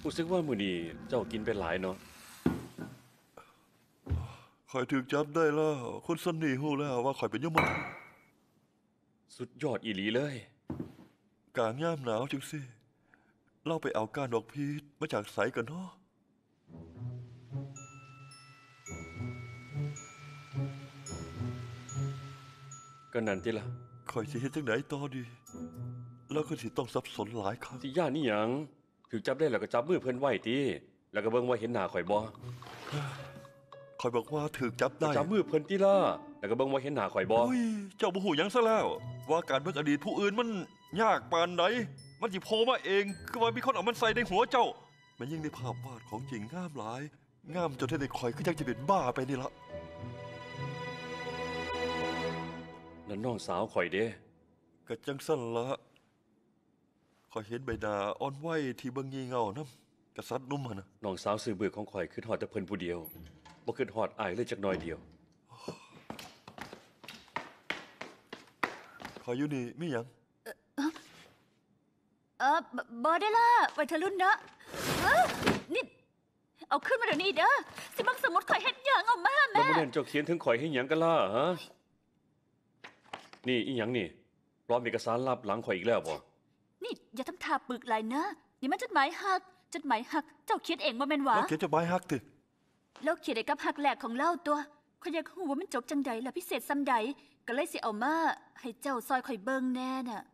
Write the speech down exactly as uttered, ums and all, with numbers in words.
รู้สึกว่ามื้อนี้เจ้ากินไปหลายเนาะข่อยถูกจับได้แล้วคนสนิทฮู้แล้วว่าข่อยเป็นยมทูตสุดยอดอีหลีเลยกลางยามหนาวจังสิเราไปเอาก้านดอกพีชมาจากไสกันเนาะก็นั่นติล่ะข่อยสิเฮ็ดจังไดต่อดี แล้วก็สิต้องสับสนหลายครั้งสิย่านนี่หยังถูกจับได้แล้วก็จับมือเพิ่นไว้ติแล้วก็เบิ่งว่าเห็นหน้าข่อยบ่ข่อยบอกว่าถูกจับได้จับมือเพิ่นติล่ะแล้วก็เบิ่งว่าเห็นหน้าข่อยบ่อุ้ยเจ้าบ่ฮู้หยังซะแล้ว ว่าการเบิ่งอดีตผู้อื่นมันยากปานใดมันสิโผล่มาเองคือว่ามีคนเอามันใส่ในหัวเจ้า มันยิ่งในภาพวาดของจริงงามหลาย งามจนให้ได้ข่อยคือจังจะเป็นบ้าไปนี่ละนั่นน้องสาวข่อยเด้ก็จังสั่นละข่อยเห็นใบหน้าอ่อนไหวที่เบิ่งงี่เง่านำกษัตริย์หนุ่มหั่นน่ะน้องสาวซื่อบื้อของข่อยคือฮอดแต่เพิ่นผู้เดียวบ่คิดฮอดอ้ายเลยจักหน่อยเดียวข่อยอยู่นี่มีหยังเออบอได้ล่ะไว้เธอรุ่นเนาะเออนี่เอาขึ้นมาเดี๋ยวนี้เด้อสิบังสมุดข่อยเฮ็ดหยังเอามาแม่แล้วบ่เล่นเจ้าเขียนถึงข่อยให้หยังกันล่ะฮะนี่อีหยังนี่ปลอมเอกสารลับหลังข่อยอีกแล้วบ่นี่อย่าทำท่าปึกไหลนะนี่มันจดหมายหักจดหมายหักเจ้าเขียนเองบ่แม่นหวะแล้วเขียนจดหมายฮักติแล้วเขียนได้กับหักแหลกของเล่าตัวข่อยอยากรู้ว่ามันจบจังใดล่ะพิเศษซำใดก็เลยสิเอามาให้เจ้าซอยข่อยเบิ่งแน่น่ะ